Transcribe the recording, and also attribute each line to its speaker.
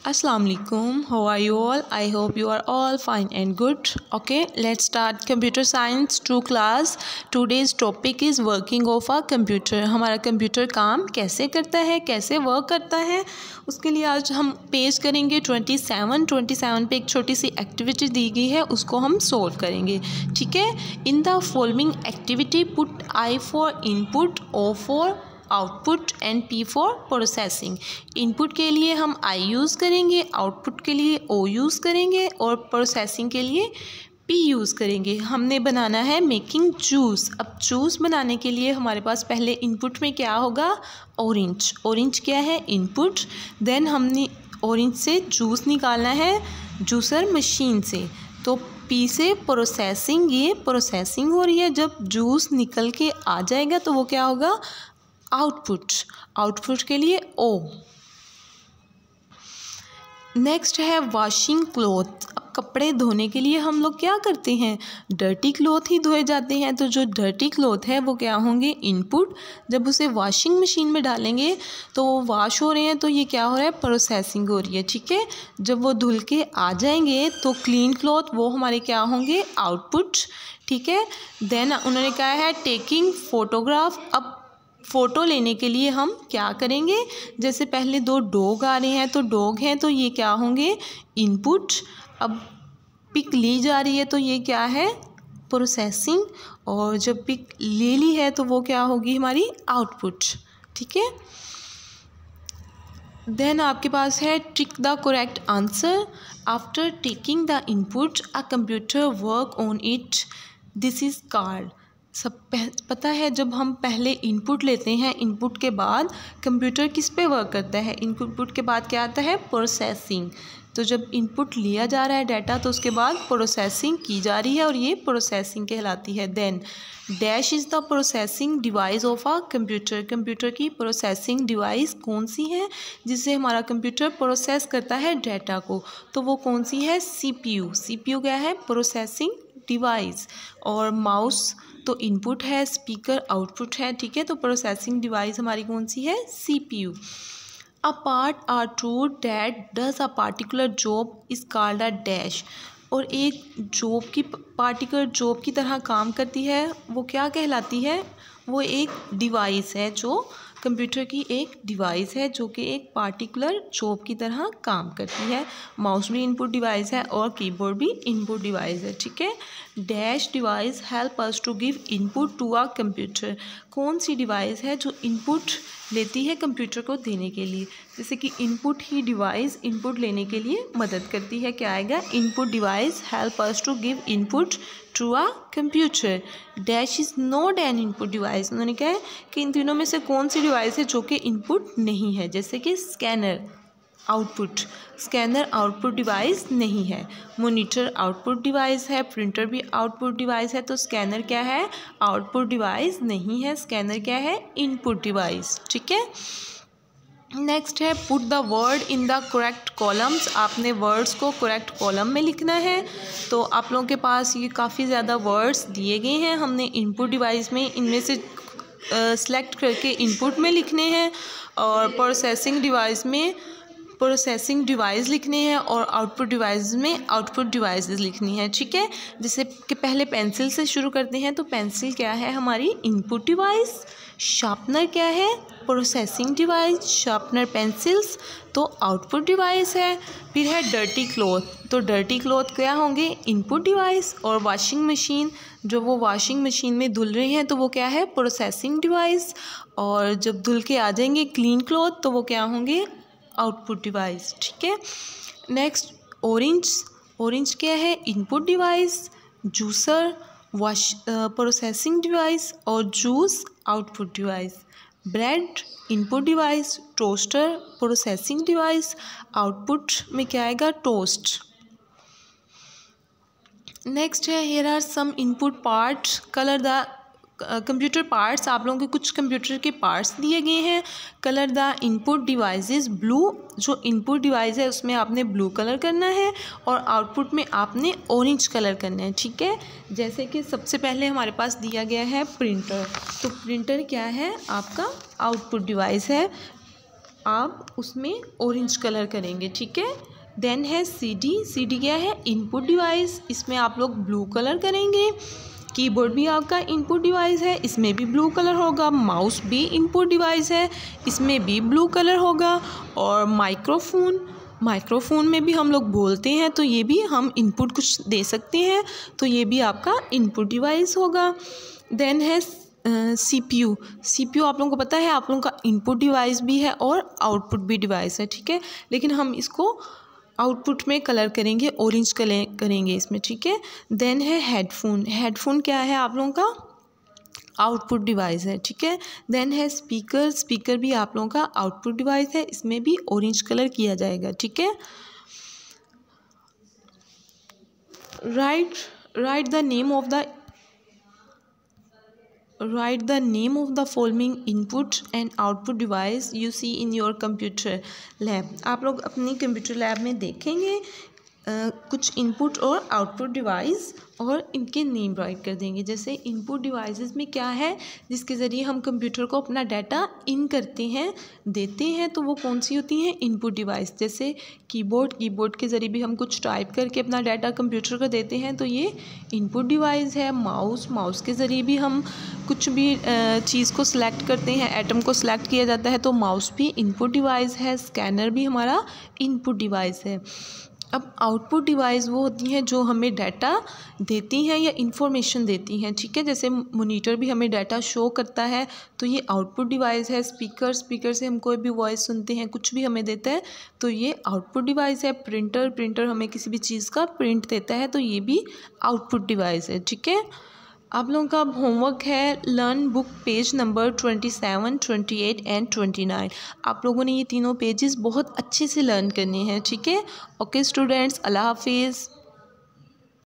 Speaker 1: Assalamu alaikum. How are you all? I hope you are all fine and good. Okay, let's start computer science 2 class. Today's topic is working of a computer. हमारा computer काम कैसे करता है, कैसे work करता है, उसके लिए आज हम पेश करेंगे 27 पे एक छोटी सी एक्टिविटी दी गई है, उसको हम सोल्व करेंगे. ठीक है. In the following activity put I for input, O for output and P for processing. Input के लिए हम I यूज़ करेंगे, आउटपुट के लिए O यूज़ करेंगे और प्रोसेसिंग के लिए P यूज़ करेंगे. हमने बनाना है मेकिंग जूस. अब जूस बनाने के लिए हमारे पास पहले इनपुट में क्या होगा, ऑरेंज. ऑरेंज क्या है, इनपुट. देन हमने ऑरेंज से जूस निकालना है जूसर मशीन से. तो P से प्रोसेसिंग, ये प्रोसेसिंग हो रही है. जब जूस निकल के आ जाएगा तो वो क्या होगा, आउटपुट. आउटपुट के लिए O. नेक्स्ट है वॉशिंग क्लॉथ. अब कपड़े धोने के लिए हम लोग क्या करते हैं, डर्टी क्लॉथ ही धोए जाते हैं. तो जो डर्टी क्लॉथ है वो क्या होंगे, इनपुट. जब उसे वॉशिंग मशीन में डालेंगे तो वो वॉश हो रहे हैं, तो ये क्या हो रहा है, प्रोसेसिंग हो रही है. ठीक है. जब वो धुल के आ जाएंगे तो क्लीन क्लॉथ, वो हमारे क्या होंगे, आउटपुट. ठीक है. देन उन्होंने कहा है टेकिंग फोटोग्राफ. अब फ़ोटो लेने के लिए हम क्या करेंगे, जैसे पहले दो डॉग आ रहे हैं तो डॉग हैं तो ये क्या होंगे, इनपुट. अब पिक ली जा रही है तो ये क्या है, प्रोसेसिंग. और जब पिक ले ली है तो वो क्या होगी, हमारी आउटपुट. ठीक है. देन आपके पास है tick the correct answer. After taking the input a computer work on it. This is called. सब पता है, जब हम पहले इनपुट लेते हैं, इनपुट के बाद कंप्यूटर किस पे वर्क करता है, इनपुट के बाद क्या आता है, प्रोसेसिंग. तो जब इनपुट लिया जा रहा है डाटा तो उसके बाद प्रोसेसिंग की जा रही है और ये प्रोसेसिंग कहलाती है. Then dash is the processing device of a computer. Computer की प्रोसेसिंग डिवाइस कौन सी है जिससे हमारा कंप्यूटर प्रोसेस करता है डाटा को, तो वो कौन सी है, CPU. CPU क्या है, प्रोसेसिंग डिवाइस. और माउस तो इनपुट है, स्पीकर आउटपुट है. ठीक है. तो प्रोसेसिंग डिवाइस हमारी कौन सी है, CPU. A part or tool that does a particular job is called a dash. और एक जॉब की पार्टिकुलर जॉब की तरह काम करती है, वो क्या कहलाती है, वो एक डिवाइस है, जो कंप्यूटर की एक डिवाइस है जो कि एक पार्टिकुलर जॉब की तरह काम करती है. माउस भी इनपुट डिवाइस है और कीबोर्ड भी इनपुट डिवाइस है. ठीक है. Dash device help us to give input to a computer. कौन सी डिवाइस है जो इनपुट लेती है कंप्यूटर को देने के लिए, जैसे कि इनपुट ही डिवाइस इनपुट लेने के लिए मदद करती है. क्या आएगा, input device help us to give input to a computer. Dash is not an input device. उन्होंने कहा है कि इन तीनों में से कौन सी डिवाइस है जो कि इनपुट नहीं है, जैसे कि scanner output. Scanner output device नहीं है. मॉनिटर आउटपुट डिवाइस है, प्रिंटर भी आउटपुट डिवाइस है. तो स्कैनर क्या है, आउटपुट डिवाइस नहीं है. स्कैनर क्या है, इनपुट डिवाइस. ठीक है. नेक्स्ट है put the word in the correct columns. आपने वर्ड्स को करेक्ट कॉलम में लिखना है. तो आप लोगों के पास ये काफ़ी ज़्यादा वर्ड्स दिए गए हैं. हमने इनपुट डिवाइस में इनमें से सेलेक्ट करके इनपुट में लिखने हैं और प्रोसेसिंग डिवाइस में प्रोसेसिंग डिवाइस लिखने हैं और आउटपुट डिवाइस में आउटपुट डिवाइसेस लिखनी है. ठीक है. जैसे कि पहले पेंसिल से शुरू करते हैं. तो पेंसिल क्या है, हमारी इनपुट डिवाइस. शार्पनर क्या है, प्रोसेसिंग डिवाइस. शार्पनर पेंसिल्स तो आउटपुट डिवाइस है. फिर है डर्टी क्लॉथ. तो डर्टी क्लॉथ क्या होंगे, इनपुट डिवाइस. और वॉशिंग मशीन, जो वो वॉशिंग मशीन में धुल रही हैं तो वो क्या है, प्रोसेसिंग डिवाइस. और जब धुल के आ जाएंगे क्लीन क्लॉथ तो वो क्या होंगे, आउटपुट डिवाइस. ठीक है. Next orange. ऑरेंज क्या है, input device. Juicer processing device और juice output device. Bread input device. Toaster processing device. Output में क्या आएगा, टोस्ट. नेक्स्ट है here are some input parts. Colour the computer parts. आप लोगों के कुछ कंप्यूटर के पार्ट्स दिए गए हैं. Colour the input devices blue. जो इनपुट डिवाइस है उसमें आपने ब्लू कलर करना है और आउटपुट में आपने ऑरेंज कलर करना है. ठीक है. जैसे कि सबसे पहले हमारे पास दिया गया है प्रिंटर. तो प्रिंटर क्या है, आपका आउटपुट डिवाइस है. आप उसमें ऑरेंज कलर करेंगे, ठीक है। देन है सीडी। सीडी क्या है? इनपुट डिवाइस, इसमें आप लोग ब्लू कलर करेंगे। कीबोर्ड भी आपका इनपुट डिवाइस है, इसमें भी ब्लू कलर होगा। माउस भी इनपुट डिवाइस है, इसमें भी ब्लू कलर होगा। और माइक्रोफोन, माइक्रोफोन में भी हम लोग बोलते हैं तो ये भी हम इनपुट कुछ दे सकते हैं, तो ये भी आपका इनपुट डिवाइस होगा। देन है सीपीयू। सीपीयू आप लोगों को पता है आप लोगों का इनपुट डिवाइस भी है और आउटपुट भी डिवाइस है, ठीक है। लेकिन हम इसको आउटपुट में कलर करेंगे, ऑरेंज कलर करेंगे इसमें, ठीक है। देन है हेडफोन। हेडफोन क्या है आप लोगों का? आउटपुट डिवाइस है, ठीक है। देन है स्पीकर। स्पीकर भी आप लोगों का आउटपुट डिवाइस है, इसमें भी ऑरेंज कलर किया जाएगा, ठीक है। Write the name of the Write the name of the following input and output device you see in your computer lab। आप लोग अपनी कंप्यूटर लैब में देखेंगे कुछ इनपुट और आउटपुट डिवाइस और इनके नेम राइट कर देंगे। जैसे इनपुट डिवाइसेस में क्या है, जिसके ज़रिए हम कंप्यूटर को अपना डाटा इन करते हैं, देते हैं, तो वो कौन सी होती हैं? Input device. जैसे कीबोर्ड, कीबोर्ड के ज़रिए भी हम कुछ टाइप करके अपना डाटा कंप्यूटर को देते हैं, तो ये इनपुट डिवाइस है। माउस, माउस के ज़रिए भी हम कुछ भी चीज़ को सिलेक्ट करते हैं, एटम को सिलेक्ट किया जाता है, तो माउस भी इनपुट डिवाइस है। स्कैनर भी हमारा इनपुट डिवाइस है। अब आउटपुट डिवाइस वो होती हैं जो हमें डाटा देती हैं या इन्फॉर्मेशन देती हैं, ठीक है। जैसे मॉनिटर भी हमें डाटा शो करता है, तो ये आउटपुट डिवाइस है। स्पीकर, स्पीकर से हम कोई भी वॉइस सुनते हैं, कुछ भी हमें देता है, तो ये आउटपुट डिवाइस है। प्रिंटर, प्रिंटर हमें किसी भी चीज़ का प्रिंट देता है, तो ये भी आउटपुट डिवाइस है, ठीक है। आप लोगों का होमवर्क है learn book page number 27, 28 and 29। आप लोगों ने ये तीनों पेजेस बहुत अच्छे से लर्न करने हैं, ठीक है। ओके स्टूडेंट्स, अल्लाह हाफिज़।